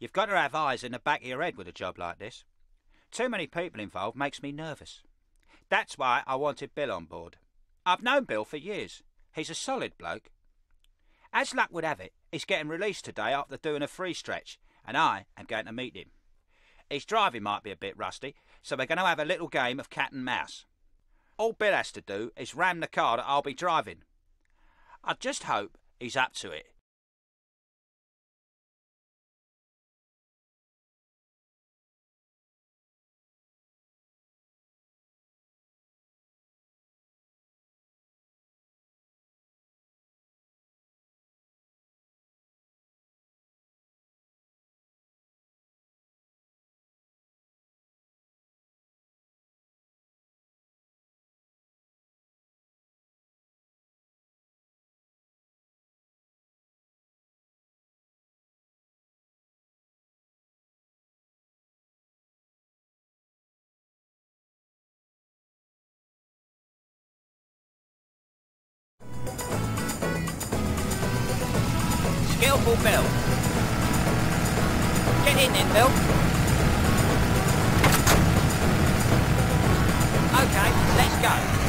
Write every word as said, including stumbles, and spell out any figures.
You've got to have eyes in the back of your head with a job like this. Too many people involved makes me nervous. That's why I wanted Bill on board. I've known Bill for years. He's a solid bloke. As luck would have it, he's getting released today after doing a free stretch, and I am going to meet him. His driving might be a bit rusty, so we're going to have a little game of cat and mouse. All Bill has to do is ram the car that I'll be driving. I just hope he's up to it. Skillful Bill. Get in then, Bill. Okay, let's go.